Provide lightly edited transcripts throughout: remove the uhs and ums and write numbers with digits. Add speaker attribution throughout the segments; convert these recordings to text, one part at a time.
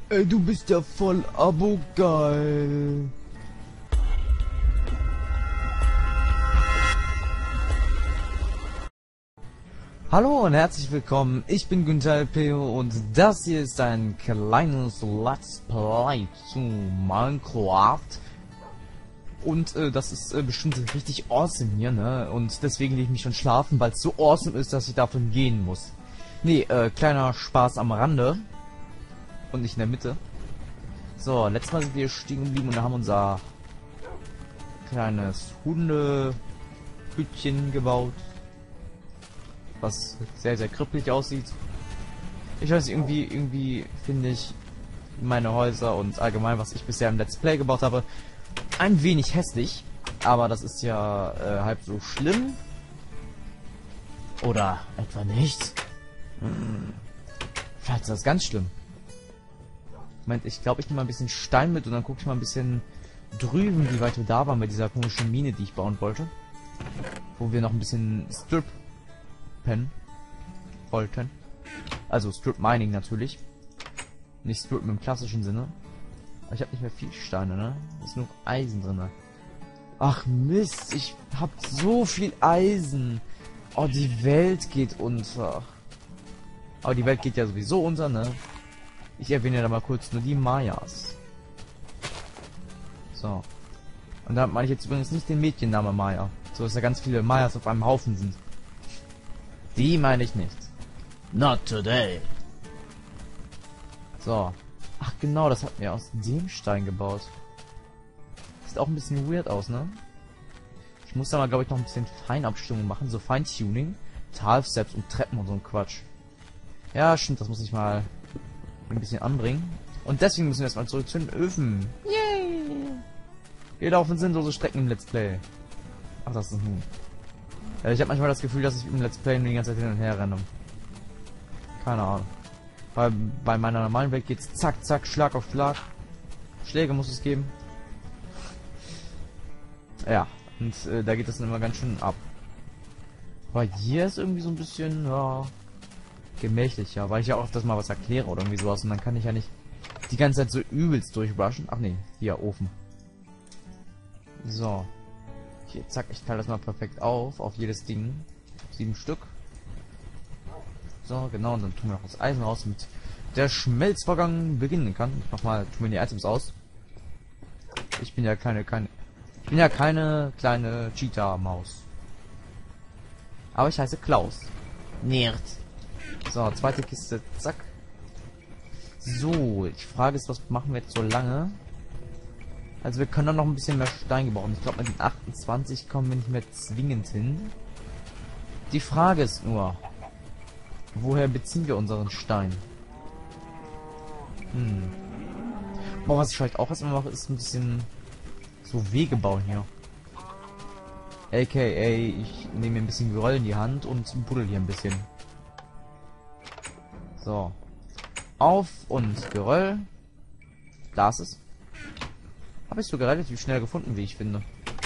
Speaker 1: Ey, du bist ja voll Abo-geil. Hallo und herzlich willkommen, ich bin Günther LP und das hier ist ein kleines Let's Play zu Minecraft. Und das ist bestimmt richtig awesome hier, ne? Und deswegen lege ich mich schon schlafen, weil es so awesome ist, dass ich davon gehen muss. Nee, kleiner Spaß am Rande. Und nicht in der Mitte. So, letztes Mal sind wir stehen geblieben und haben unser kleines Hundehütchen gebaut. Was sehr, sehr kribbelig aussieht. Ich weiß nicht, irgendwie finde ich meine Häuser und allgemein, was ich bisher im Let's Play gebaut habe, ein wenig hässlich. Aber das ist ja halb so schlimm. Oder etwa nicht. Vielleicht ist das ganz schlimm. Moment, ich glaube, ich nehme mal ein bisschen Stein mit und dann gucke ich mal ein bisschen drüben, wie weit wir da waren bei dieser komischen Mine, die ich bauen wollte. Wo wir noch ein bisschen Strip-Pen wollten. Also Strip-Mining natürlich. Nicht Strip im klassischen Sinne. Aber ich habe nicht mehr viel Steine, ne? Da ist nur Eisen drin. Ach Mist, ich habe so viel Eisen. Oh, die Welt geht unter. Aber die Welt geht ja sowieso unter, ne? Ich erwähne da mal kurz nur die Mayas. So. Und da meine ich jetzt übrigens nicht den Mädchenname Maya. So, dass da ganz viele Mayas auf einem Haufen sind. Die meine ich nicht. Not today. So. Ach genau, das hatten wir aus dem Stein gebaut. Sieht auch ein bisschen weird aus, ne? Ich muss da mal, glaube ich, noch ein bisschen Feinabstimmung machen. So Feintuning. Talsteps und Treppen und so ein Quatsch. Ja, stimmt, das muss ich mal ein bisschen anbringen. Und deswegen müssen wir erstmal zurück zu den Öfen. Yay! Wir laufen sinnlose Strecken im Let's Play. Ach, das ist ein Huhn. Ja, ich habe manchmal das Gefühl, dass ich im Let's Play nur die ganze Zeit hin und her renne. Keine Ahnung. Weil bei meiner normalen Welt geht's zack, zack, Schlag auf Schlag. Schläge muss es geben. Ja, und da geht das dann immer ganz schön ab. Aber hier ist irgendwie so ein bisschen, ja, gemächlicher, weil ich ja auch öfters mal was erkläre oder irgendwie sowas und dann kann ich ja nicht die ganze Zeit so übelst durchrushen. Ach nee, hier, Ofen. So. Hier, zack, ich teile das mal perfekt auf jedes Ding. 7 Stück. So, genau, und dann tun wir noch das Eisen raus, damit der Schmelzvorgang beginnen kann. Ich mach mal, tun wir die Items aus. Ich bin ja keine kleine Cheetah-Maus. Aber ich heiße Klaus. Nerd. So, zweite Kiste, zack. So, ich frage ist, was machen wir jetzt so lange? Also wir können dann noch ein bisschen mehr Stein gebrauchen. Ich glaube, mit den 28 kommen wir nicht mehr zwingend hin. Die Frage ist nur, woher beziehen wir unseren Stein? Boah, was ich vielleicht auch erstmal mache, ist ein bisschen so Wege bauen hier. AKA, ich nehme ein bisschen Geröll in die Hand und buddel hier ein bisschen. So. Auf und Geröll. Da ist es. Habe ich sogar relativ schnell gefunden, wie ich finde.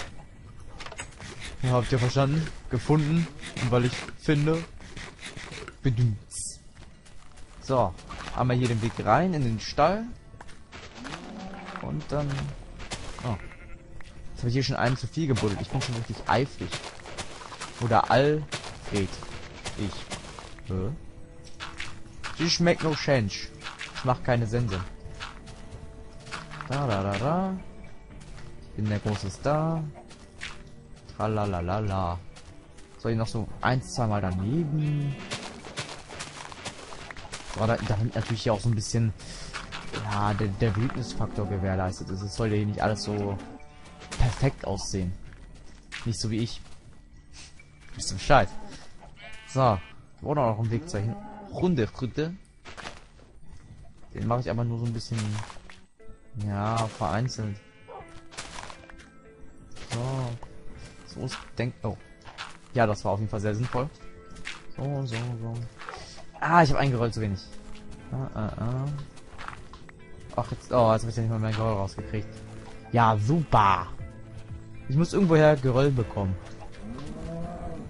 Speaker 1: Ja, habt ihr verstanden? Gefunden. Und weil ich finde. Bedünt's. So. Einmal hier den Weg rein in den Stall. Und dann. Oh. Jetzt habe ich hier schon einen zu viel gebuddelt. Ich bin schon richtig eifrig. Oder Alfred. Ich. Die schmeckt no change. Ich mach keine Sense. Da. Ich bin der große Star. Tralalala. Soll ich noch so 1-2 Mal daneben? So, damit natürlich auch so ein bisschen, ja, der Wildnisfaktor gewährleistet ist. Es soll ja hier nicht alles so perfekt aussehen. Nicht so wie ich. Wisst ihr Bescheid. So. Oder noch ein Weg zur Hundefrüchte. Den mache ich aber nur so ein bisschen, ja, vereinzelt. So ist oh. Ja, das war auf jeden Fall sehr sinnvoll. So. Ah, ich habe eingerollt zu wenig. Ach, jetzt habe ich ja nicht mal mein Geröll rausgekriegt. Ja, super. Ich muss irgendwoher Geröll bekommen.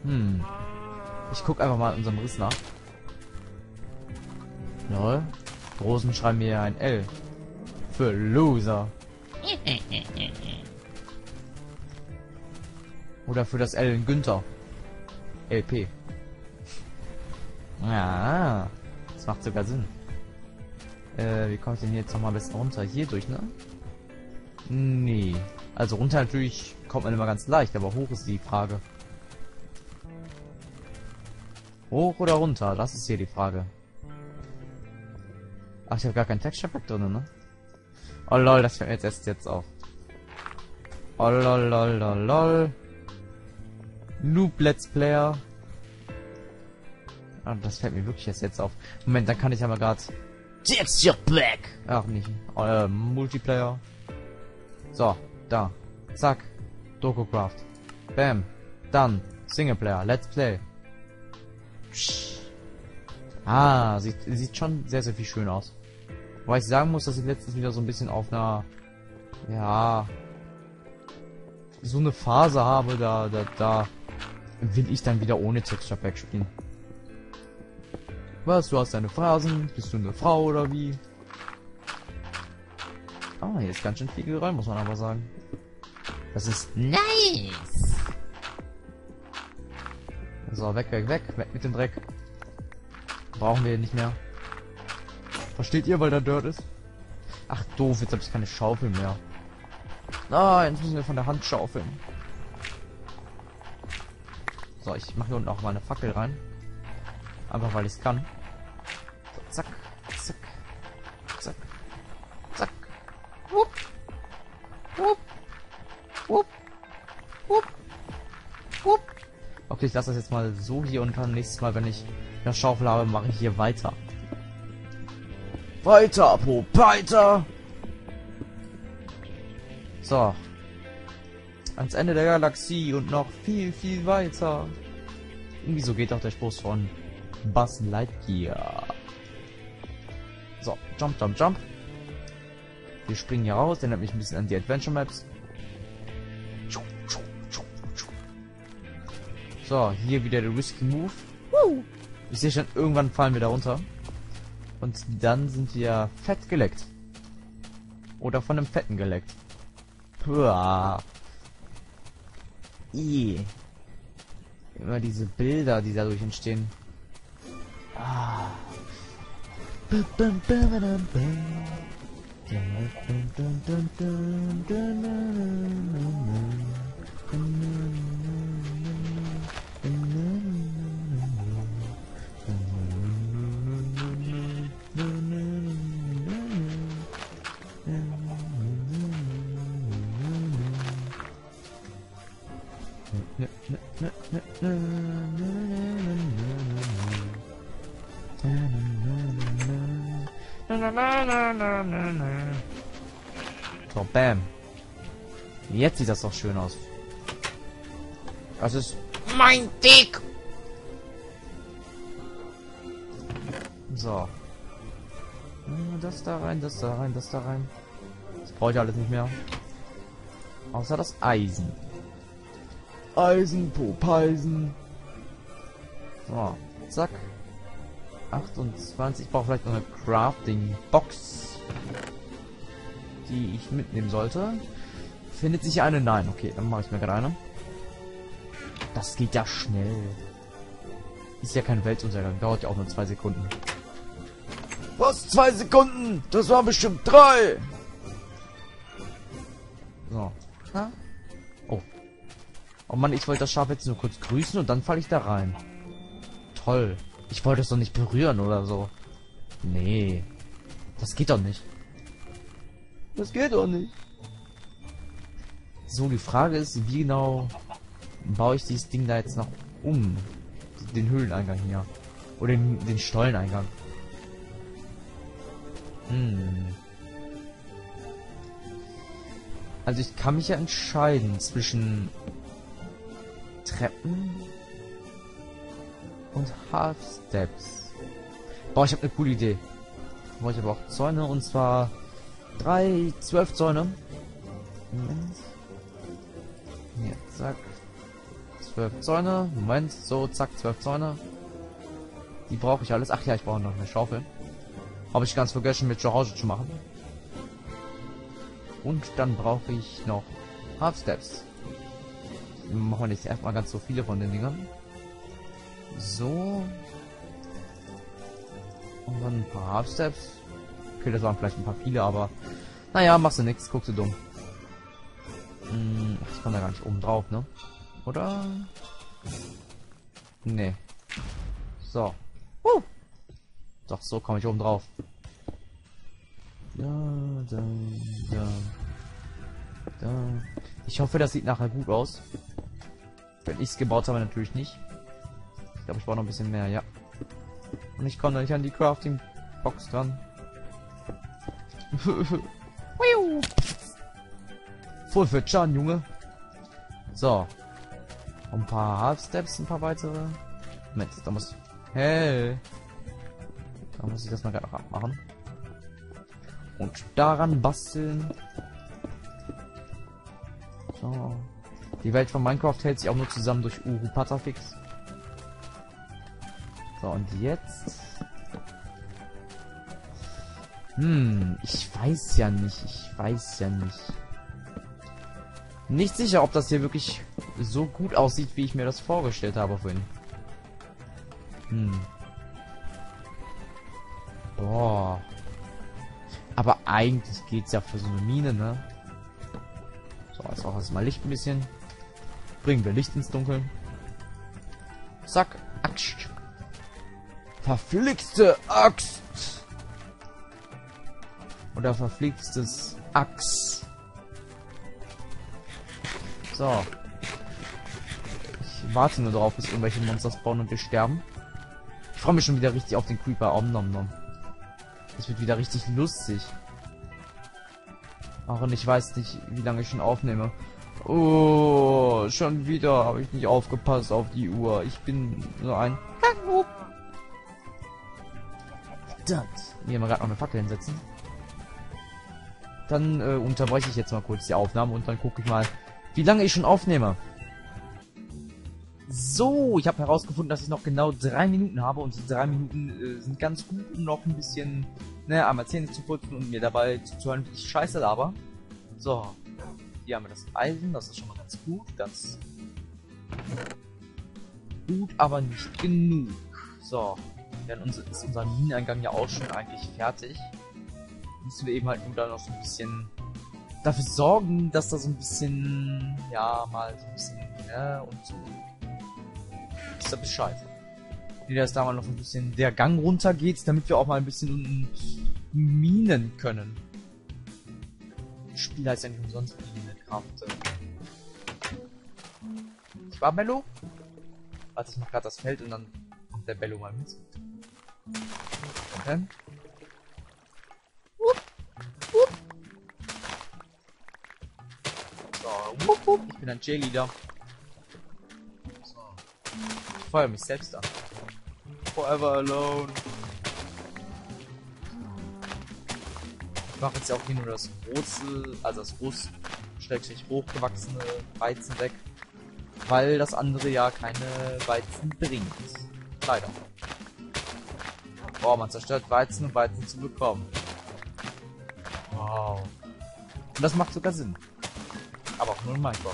Speaker 1: Ich guck einfach mal in unserem Riss nach. Lol. Großen schreiben wir ein L. Für Loser. Oder für das L in Günther. LP. Ja, das macht sogar Sinn. Wie komme ich denn jetzt nochmal am besten runter? Hier durch, ne? Nee. Also runter natürlich kommt man immer ganz leicht, aber hoch ist die Frage. Hoch oder runter? Das ist hier die Frage. Ach, ich habe gar kein Texture Pack drin, ne? Oh lol, das fällt mir jetzt auf. Oh lol, lol, lol, lol. Noob Let's Player. Ah, das fällt mir wirklich jetzt auf. Moment, dann kann ich aber gerade Texture Pack. Ach nicht. Multiplayer. So, da. Zack. DokuCraft. Bam. Dann. Singleplayer. Let's Play. Ah, sieht schon sehr, sehr viel schön aus. Wobei ich sagen muss, dass ich letztens wieder so ein bisschen auf einer, ja, so eine Phase habe, da will ich dann wieder ohne Texture Pack spielen. Was, du hast deine Phasen? Bist du eine Frau oder wie? Ah, hier ist ganz schön viel geräumt, muss man aber sagen. Das ist nice! So, weg mit dem Dreck. Brauchen wir nicht mehr. Versteht ihr, weil da Dirt ist? Ach doof, jetzt habe ich keine Schaufel mehr. Ah, jetzt müssen wir von der Hand schaufeln. So, ich mache hier unten auch mal eine Fackel rein. Einfach weil ich es kann. So, zack, zack, zack, zack. Wupp, wupp, wupp, wupp, wupp. Okay, ich lasse das jetzt mal so hier und kann nächstes Mal, wenn ich eine Schaufel habe, mache ich hier weiter. Weiter, weiter. So. Ans Ende der Galaxie und noch viel, viel weiter. Irgendwie so geht auch der Spruch von Buzz Lightyear. So, jump, jump, jump. Wir springen hier raus, der erinnert mich ein bisschen an die Adventure Maps. So, hier wieder der Risky Move. Ich sehe schon, irgendwann fallen wir da runter. Und dann sind wir fett geleckt. Oder von einem Fetten geleckt. Puah. Immer diese Bilder, die dadurch entstehen. Ah. So, bam. Jetzt sieht das doch schön aus. Das ist mein Dick. So. Das da rein, das da rein, das da rein. Das brauche ich alles nicht mehr. Außer das Eisen. Eisen, Popeisen. So, zack. 28. Ich brauche vielleicht noch eine Crafting-Box, die ich mitnehmen sollte. Findet sich eine? Nein. Okay, dann mache ich mir gerade eine. Das geht ja schnell. Ist ja kein Weltuntergang. Dauert ja auch nur 2 Sekunden. Was? 2 Sekunden? Das waren bestimmt 3. So. Ha? Oh. Oh Mann, ich wollte das Schaf jetzt nur kurz grüßen und dann falle ich da rein. Toll. Ich wollte es doch nicht berühren oder so. Nee. Das geht doch nicht. Das geht doch nicht. So, die Frage ist, wie genau baue ich dieses Ding da jetzt noch um? Den Höhleneingang hier. Oder den Stolleneingang. Also ich kann mich ja entscheiden zwischen Treppen und Half Steps. Boah, ich habe eine coole Idee. Brauche ich aber auch Zäune, und zwar 12 Zäune. Moment. Hier, zack. 12 Zäune. Moment, so, zack, 12 Zäune. Die brauche ich alles. Ach ja, ich brauche noch eine Schaufel. Habe ich ganz vergessen mit zu Hause zu machen. Und dann brauche ich noch Half Steps. Machen wir nicht erstmal ganz so viele von den Dingern. So. Und dann ein paar Half Steps. Okay, das waren vielleicht ein paar viele, aber naja, machst du nichts, guckst du dumm. Ich kann da gar nicht oben drauf, ne? Oder? Nee. So. Doch, so komme ich oben drauf. Da. Ich hoffe, das sieht nachher gut aus. Wenn ich es gebaut habe, natürlich nicht. Ich glaube, ich brauche noch ein bisschen mehr, ja. Und ich komme noch nicht an die Crafting-Box dran. Voll für Chan, Junge. So. Ein paar Half-Steps, ein paar weitere. Moment, da muss... Hey. Da muss ich das mal gerade noch abmachen. Und daran basteln. So. Die Welt von Minecraft hält sich auch nur zusammen durch Uru Patafix. So, und jetzt... ich weiß ja nicht. Nicht sicher, ob das hier wirklich so gut aussieht, wie ich mir das vorgestellt habe vorhin. Boah. Aber eigentlich geht's ja für so eine Mine, ne? So, jetzt auch erstmal Licht ein bisschen. Bringen wir Licht ins Dunkeln. Zack. Axt. Verflixte Axt. Oder verflixtes Axt. So. Ich warte nur darauf, bis irgendwelche Monster spawnen und wir sterben. Ich freue mich schon wieder richtig auf den Creeper. Om nom nom. Das wird wieder richtig lustig. Auch und ich weiß nicht, wie lange ich schon aufnehme. Oh, schon wieder habe ich nicht aufgepasst auf die Uhr. Ich bin so ein... Verdammt. Hier mal gerade noch eine Fackel hinsetzen. Dann unterbreche ich jetzt mal kurz die Aufnahme und dann gucke ich mal, wie lange ich schon aufnehme. So, ich habe herausgefunden, dass ich noch genau 3 Minuten habe und die 3 Minuten sind ganz gut, um noch ein bisschen, ne, einmal Zähne zu putzen und mir dabei zuzuhören, wie ich scheiße laber. So, hier haben wir das Eisen, das ist schon mal ganz gut, aber nicht genug. So, dann ist unser Mineneingang ja auch schon eigentlich fertig. Müssen wir eben halt nur da noch so ein bisschen dafür sorgen, dass da so ein bisschen, ja, mal so ein bisschen, ne, und so. Ist da Bescheid. Wie das da mal noch ein bisschen der Gang runter geht, damit wir auch mal ein bisschen unten minen können. Das Spiel heißt ja nicht umsonst Minecraft. Ich war Bello? Warte, ich mach grad das Feld und dann kommt der Bello mal mit. Okay. So, ich bin ein Cheerleader. Ich feuer mich selbst an. Forever alone. Ich mache jetzt ja auch hier nur das große, also das schrägstrich hochgewachsene Weizen weg. Weil das andere ja keine Weizen bringt. Leider. Boah, man zerstört Weizen, um Weizen zu bekommen. Wow. Und das macht sogar Sinn. Aber auch nur in Minecraft.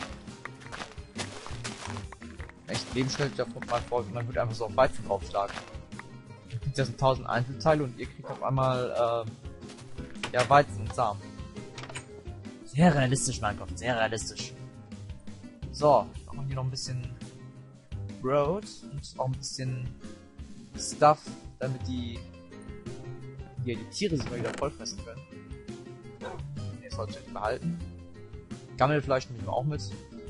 Speaker 1: Echt Leben stellt ja mal vor, man wird einfach so auf Weizen draufschlagen. Dann kriegt das 1000 Einzelteile und ihr kriegt auf einmal ja, Weizen und Samen. Sehr realistisch, Minecraft, sehr realistisch. So, machen wir hier noch ein bisschen Road und auch ein bisschen Stuff, damit die Tiere sich mal wieder vollfressen können. Jetzt sollte ich behalten. Gammelfleisch nehmen wir auch mit.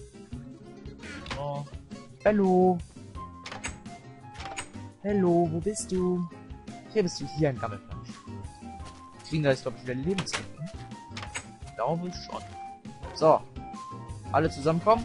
Speaker 1: So. Hallo. Hallo, wo bist du? Hier bist du, hier ein Gammelfleisch. Kriegen da jetzt, glaube ich, wieder Lebensmittel. Ich glaube schon. So. Alle zusammenkommen.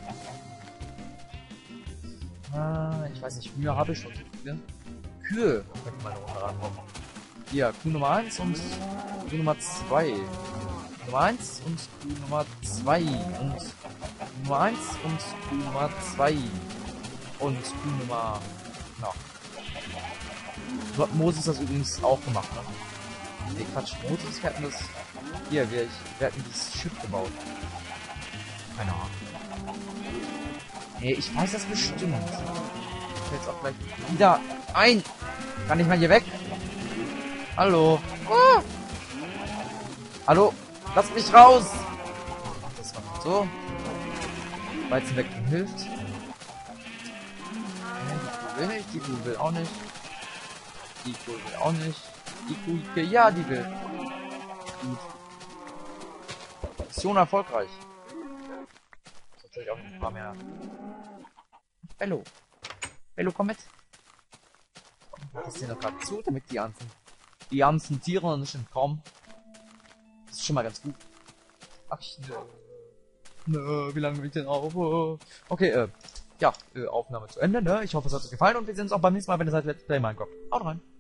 Speaker 1: Ich weiß nicht, Mühe habe ich schon so viele. Kühe könnten mal eine Runde rankommen. Hier, Kuh Nummer 1 und Kuh Nummer 2. Nummer 1 und Kuh Nummer 2. Und Nummer 1 und Kuh Nummer 2. Und Kuh Nummer... Ja. So hat Moses das übrigens auch gemacht, ne? Nee, Quatsch, Moses, wir hatten das... Hier, wir hatten dieses Schiff gebaut. Keine Ahnung. Nee, ich weiß das bestimmt. Ich jetzt auch gleich wieder ein. Kann ich mal hier weg? Hallo? Oh. Hallo? Lass mich raus! Das war gut so. Weizen weg hilft. Die Kuh will nicht, die Kuh will auch nicht. Die Kuh will auch nicht. Die Kuh, ja, die will. Gut. Mission erfolgreich. Natürlich auch ein paar mehr. Bello. Bello, komm mit. Das hier noch gerade zu, damit die ganzen Tiere noch nicht entkommen. Das ist schon mal ganz gut. Ach, wie lange will ich denn auf? Okay, ja, Aufnahme zu Ende, ne? Ich hoffe, es hat euch gefallen und wir sehen uns auch beim nächsten Mal, wenn ihr seid Let's Play Minecraft. Haut rein.